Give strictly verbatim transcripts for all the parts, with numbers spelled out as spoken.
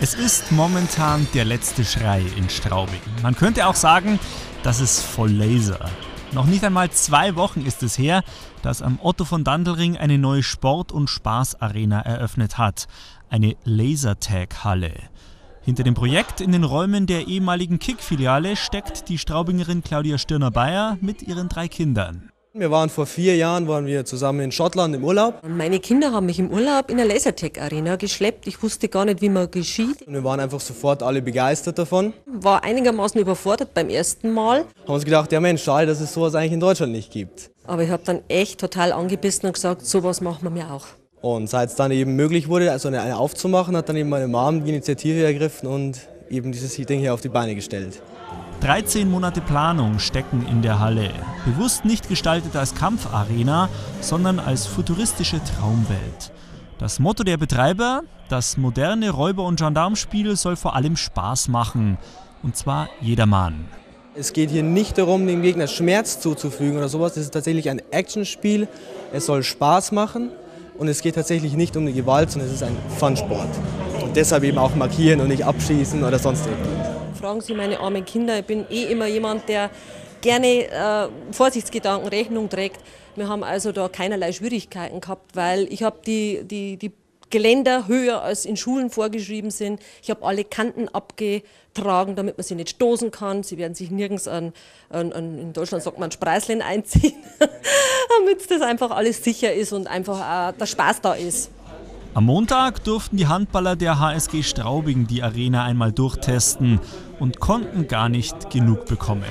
Es ist momentan der letzte Schrei in Straubing. Man könnte auch sagen, das ist voll Laser. Noch nicht einmal zwei Wochen ist es her, dass am Otto von Dandelring eine neue Sport- und Spaßarena eröffnet hat. Eine Lasertag-Halle. Hinter dem Projekt in den Räumen der ehemaligen Kick-Filiale steckt die Straubingerin Claudia Stirner-Beyer mit ihren drei Kindern. Wir waren vor vier Jahren waren wir zusammen in Schottland im Urlaub. Meine Kinder haben mich im Urlaub in eine Lasertag-Arena geschleppt. Ich wusste gar nicht, wie man geschieht. Und wir waren einfach sofort alle begeistert davon. War einigermaßen überfordert beim ersten Mal. Haben uns gedacht, ja Mensch, schade, dass es sowas eigentlich in Deutschland nicht gibt. Aber ich habe dann echt total angebissen und gesagt, sowas machen wir mir auch. Und seit es dann eben möglich wurde, also eine, eine aufzumachen, hat dann eben meine Mom die Initiative ergriffen und eben dieses Ding hier auf die Beine gestellt. dreizehn Monate Planung stecken in der Halle. Bewusst nicht gestaltet als Kampfarena, sondern als futuristische Traumwelt. Das Motto der Betreiber: Das moderne Räuber- und Gendarmspiel soll vor allem Spaß machen. Und zwar jedermann. Es geht hier nicht darum, dem Gegner Schmerz zuzufügen oder sowas. Es ist tatsächlich ein Actionspiel. Es soll Spaß machen. Und es geht tatsächlich nicht um die Gewalt, sondern es ist ein Fun-Sport. Und deshalb eben auch markieren und nicht abschießen oder sonst irgendwas. Fragen Sie meine armen Kinder. Ich bin eh immer jemand, der gerne äh, Vorsichtsgedanken Rechnung trägt. Wir haben also da keinerlei Schwierigkeiten gehabt, weil ich habe die, die, die Geländer höher als in Schulen vorgeschrieben sind. Ich habe alle Kanten abgetragen, damit man sie nicht stoßen kann. Sie werden sich nirgends an, an, an in Deutschland sagt man Spreißlein einziehen, damit das einfach alles sicher ist und einfach äh, der Spaß da ist. Am Montag durften die Handballer der H S G Straubing die Arena einmal durchtesten und konnten gar nicht genug bekommen.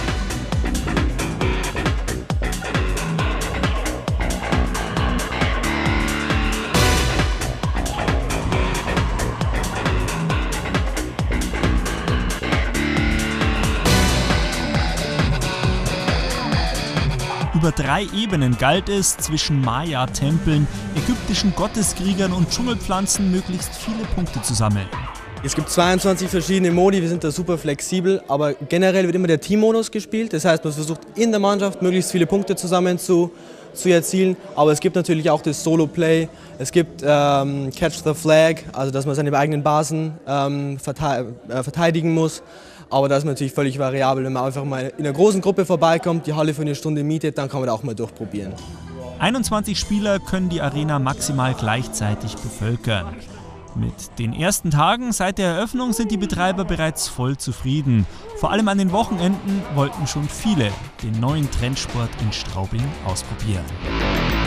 Über drei Ebenen galt es, zwischen Maya-Tempeln, ägyptischen Gotteskriegern und Dschungelpflanzen möglichst viele Punkte zu sammeln. Es gibt zweiundzwanzig verschiedene Modi, wir sind da super flexibel, aber generell wird immer der Teammodus gespielt. Das heißt, man versucht in der Mannschaft möglichst viele Punkte zusammen zu, zu erzielen, aber es gibt natürlich auch das Solo-Play, es gibt ähm, Catch the Flag, also dass man seine eigenen Basen ähm, verteidigen muss. Aber das ist natürlich völlig variabel. Wenn man einfach mal in einer großen Gruppe vorbeikommt, die Halle für eine Stunde mietet, dann kann man da auch mal durchprobieren. einundzwanzig Spieler können die Arena maximal gleichzeitig bevölkern. Mit den ersten Tagen seit der Eröffnung sind die Betreiber bereits voll zufrieden. Vor allem an den Wochenenden wollten schon viele den neuen Trendsport in Straubing ausprobieren.